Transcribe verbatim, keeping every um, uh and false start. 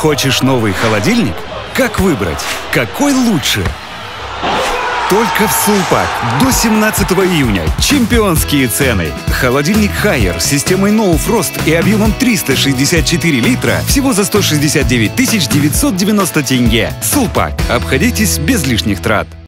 Хочешь новый холодильник? Как выбрать? Какой лучше? Только в Сулпак до семнадцатого июня чемпионские цены. Холодильник Haier с системой No Frost и объемом триста шестьдесят четыре литра всего за сто шестьдесят девять тысяч девятьсот девяносто тенге. Сулпак. Обходитесь без лишних трат.